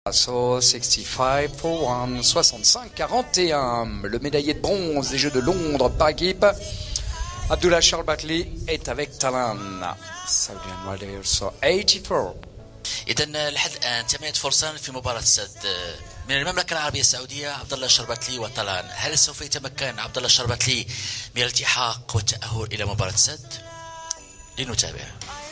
So 65 for 1, 65-41. Le médaillé de bronze des Jeux de Londres par équipe, Abdullah Charles Batley, est avec Talan. Saudian Rider, so 84. إذا لحد الآن 8 فرسان في مباراة السد من المملكة العربية السعودية، عبد الله الشربتلي وطلال. هل سوف يتمكن عبد الله الشربتلي من الالتحاق والتأهل إلى مباراة السد؟ لنتابع.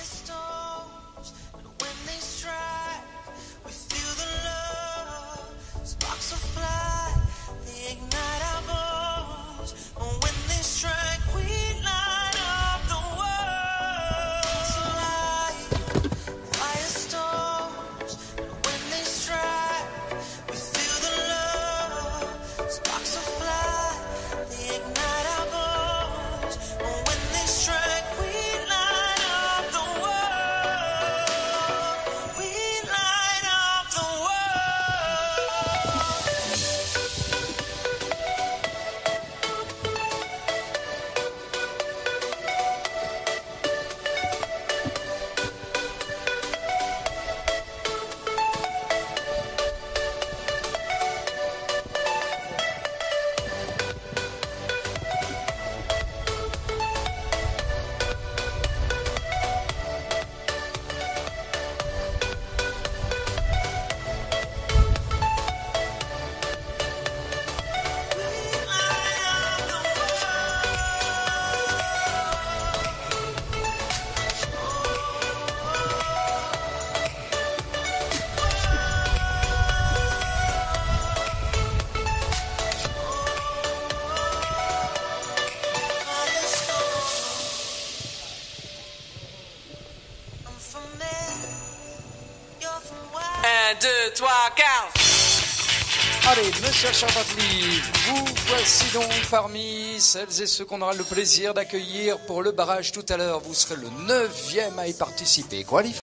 Allez, monsieur Charbatli, vous voici donc parmi celles et ceux qu'on aura le plaisir d'accueillir pour le barrage tout à l'heure. Vous serez le 9e à y participer. Qualifié.